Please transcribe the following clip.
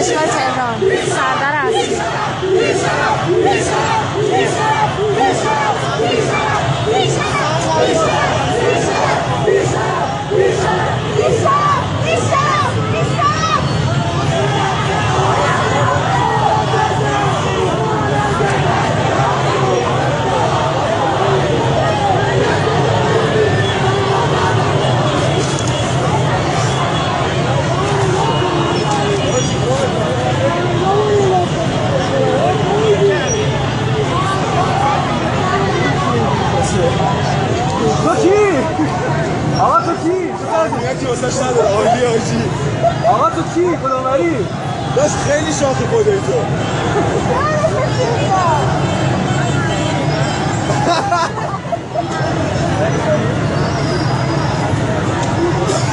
دانشگاه تهران سردر اصلی. آقا تو کی؟ یکی واسش نداره آجی آجی. آقا تو کی؟ خداوری؟ داشت خیلی شاخ خدایی تو.